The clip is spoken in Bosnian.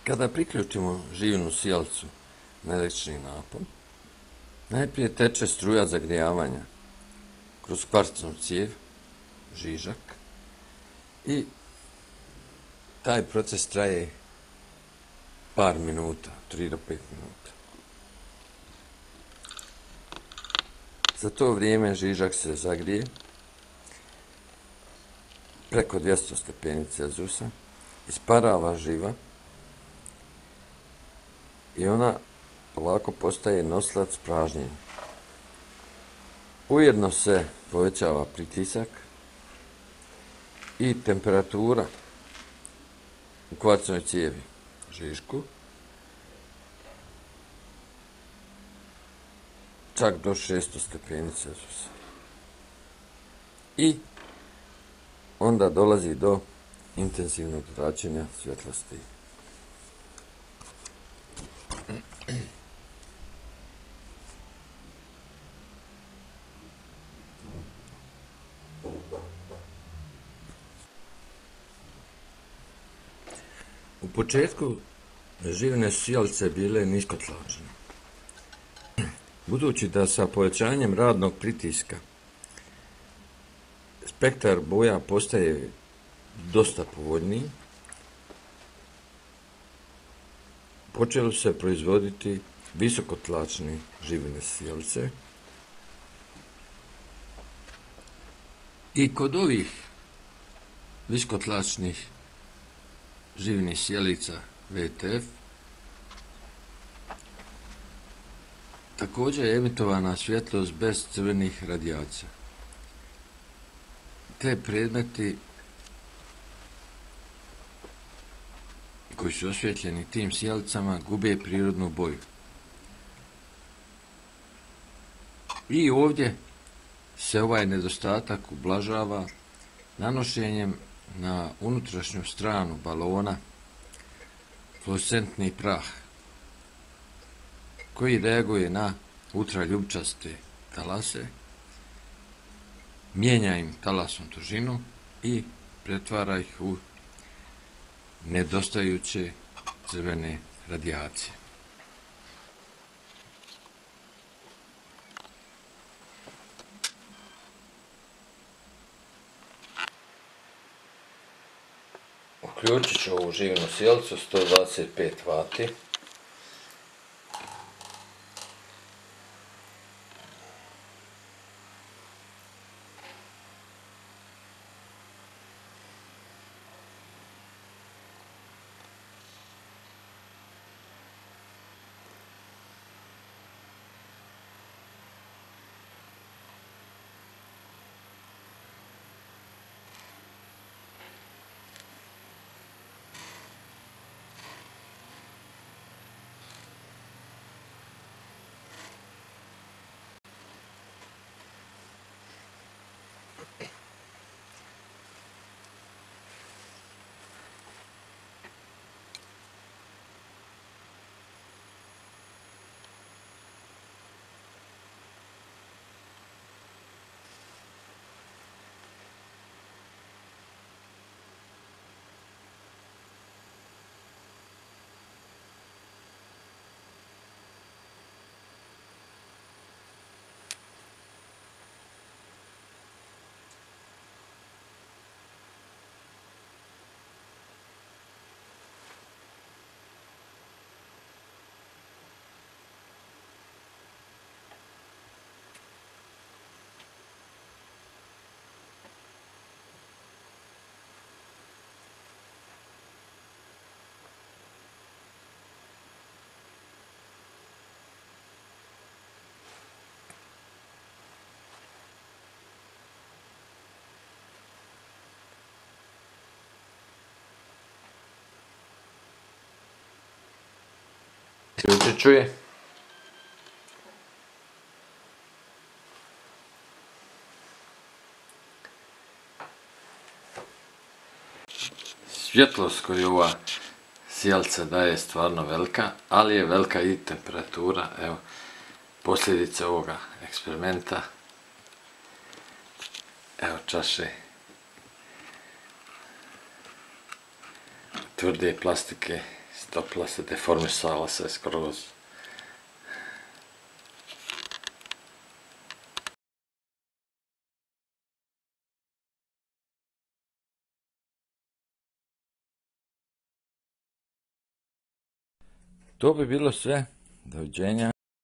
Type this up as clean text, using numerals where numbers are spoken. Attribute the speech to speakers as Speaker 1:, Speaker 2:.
Speaker 1: Kada priključimo živinu sijalicu na električni napon, najprije teče struja zagrijavanja kroz kvarcnu cijev, žižak, i taj proces traje par minuta, 3 do 5 minuta. Za to vrijeme žižak se zagrije preko 200 stepeni Celzijusa, isparava živa i ona polako postaje nosilac pražnjenja. Ujedno se povećava pritisak i temperatura u kvarcnoj cijevi, žižku, čak do 600 stepeni Celzijusa. I onda dolazi do intenzivnog zračenja svjetlosti. U početku živine sijalice bile niskotlačne. Budući da sa povećanjem radnog pritiska spektar boja postaje dosta povoljniji, počeli se proizvoditi visokotlačne živine sijalice. I kod ovih visokotlačnih živinih sjelica VTF također je emitovana svjetlost bez crvenih radijacija. Te predmeti koji su osvjetljeni tim sjelicama gube prirodnu boju. I ovdje se ovaj nedostatak ublažava nanošenjem na unutrašnju stranu balona fluorescentni prah koji reaguje na ultraljubčaste talase, mijenja im talasnu dužinu i pretvara ih u nedostajuće crvene radijacije. Uključit ću ovu živinu sjelicu 125 vati. Uključit ću je. Svjetlost koju ova sijalica daje je stvarno velika, ali je velika i temperatura. Evo, posljedice ovoga eksperimenta. Evo čaše tvrde plastike Stopila se, deformisala se skroz. To bi bilo sve. Doviđenja.